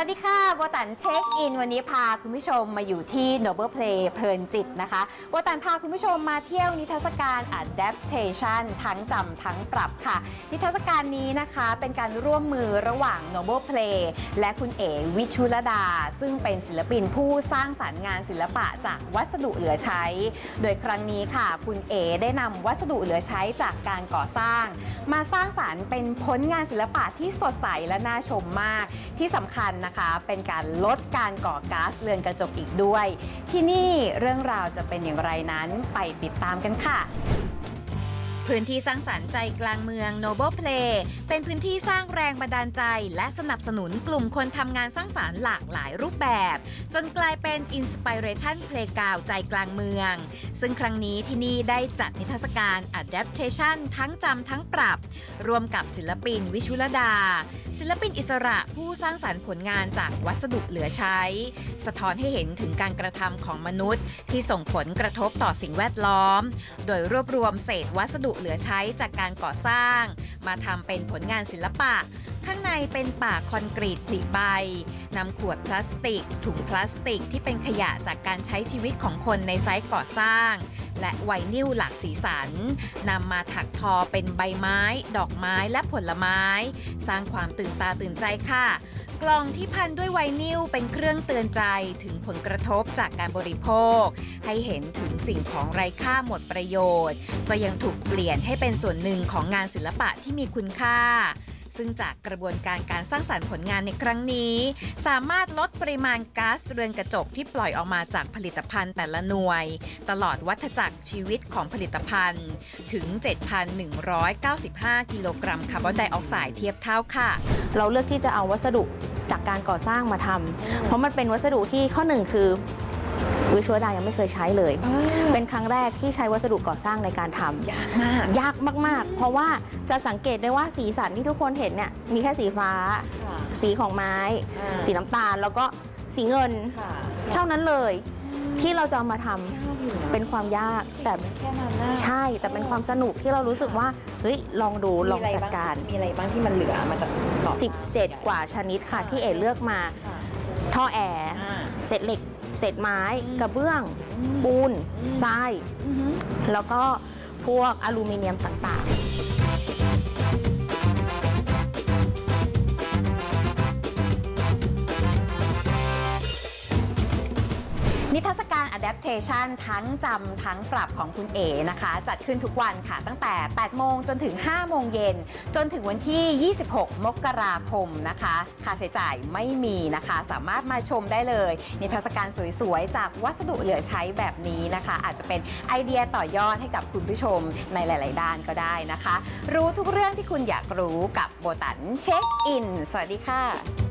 วัสดีค่ะโบตันเช็คอินวันนี้พาคุณผู้ชมมาอยู่ที่ Noble Play เพลินจิตนะคะโบตันพาคุณผู้ชมมาเที่ยวนิทรรศการ Adaptation ทั้งจำทั้งปรับค่ะนิทรรศการนี้นะคะเป็นการร่วมมือระหว่าง Noble Play และคุณเอ๋วิชุลดาซึ่งเป็นศิลปินผู้สร้างสรรค์งานศิลปะจากวัสดุเหลือใช้โดยครั้งนี้ค่ะคุณเอ๋ได้นำวัสดุเหลือใช้จากการก่อสร้างมาสร้างสรรค์เป็นผลงานศิลปะที่สดใสและน่าชมมากที่สำคัญนะคะเป็นการลดการก่อก๊าซเรือนกระจกอีกด้วยที่นี่เรื่องราวจะเป็นอย่างไรนั้นไปติดตามกันค่ะพื้นที่สร้างสรรค์ใจกลางเมือง Noble Play เป็นพื้นที่สร้างแรงบันดาลใจและสนับสนุนกลุ่มคนทำงานสร้างสรรค์หลากหลายรูปแบบจนกลายเป็น Inspiration Playground ใจกลางเมืองซึ่งครั้งนี้ที่นี่ได้จัดนิทรรศการ Adaptation ทั้งจำทั้งปรับรวมกับศิลปินวิชุลดาศิลปินอิสระผู้สร้างสรรค์ผลงานจากวัสดุเหลือใช้สะท้อนให้เห็นถึงการกระทำของมนุษย์ที่ส่งผลกระทบต่อสิ่งแวดล้อมโดยรวบรวมเศษวัสดุเหลือใช้จากการก่อสร้างมาทำเป็นผลงานศิลปะข้างในเป็นป่าคอนกรีตผลิใบนำขวดพลาสติกถุงพลาสติกที่เป็นขยะจากการใช้ชีวิตของคนในไซต์ก่อสร้างและไวนิลหลากสีสันนำมาถักทอเป็นใบไม้ดอกไม้และผลไม้สร้างความตื่นตาตื่นใจค่ะกล่องที่พันด้วยไวนิลเป็นเครื่องเตือนใจถึงผลกระทบจากการบริโภคให้เห็นถึงสิ่งของไร้ค่าหมดประโยชน์ก็ยังถูกเปลี่ยนให้เป็นส่วนหนึ่งของงานศิลปะที่มีคุณค่าซึ่งจากกระบวนการสร้างสรรค์ผลงานในครั้งนี้สามารถลดปริมาณก๊าซเรือนกระจกที่ปล่อยออกมาจากผลิตภัณฑ์แต่ละหน่วยตลอดวัฏจักรชีวิตของผลิตภัณฑ์ถึง 7,195 กิโลกรัมคาร์บอนไดออกไซด์เทียบเท่าค่ะเราเลือกที่จะเอาวัสดุจากการก่อสร้างมาทำเพราะมันเป็นวัสดุที่ข้อหนึ่งคือวิชุลดายังไม่เคยใช้เลยเป็นครั้งแรกที่ใช้วัสดุก่อสร้างในการทำยากมากๆเพราะว่าจะสังเกตได้ว่าสีสันที่ทุกคนเห็นเนี่ยมีแค่สีฟ้าสีของไม้สีน้ำตาลแล้วก็สีเงินเท่านั้นเลยที่เราจะเอามาทำเป็นความยากแต่ใช่แต่เป็นความสนุกที่เรารู้สึกว่าเฮ้ยลองดูลองจัดการมีอะไรบ้างที่มันเหลือมาจาก 17 กว่าชนิดค่ะที่เอ๋เลือกมาท่อแอร์เศษเหล็กเศษไม้กระเบื้องปูนทรายแล้วก็พวกอลูมิเนียมต่างๆนิทรรศการ Adaptation ทั้งจำทั้งปรับของคุณเอ๋นะคะจัดขึ้นทุกวันค่ะตั้งแต่ 8 โมงจนถึง 5 โมงเย็นจนถึงวันที่ 26 มกราคมนะคะค่าใช้จ่ายไม่มีนะคะสามารถมาชมได้เลยนิทรรศการสวยๆจากวัสดุเหลือใช้แบบนี้นะคะอาจจะเป็นไอเดียต่อยอดให้กับคุณผู้ชมในหลายๆด้านก็ได้นะคะรู้ทุกเรื่องที่คุณอยากรู้กับโบตันเช็คอินสวัสดีค่ะ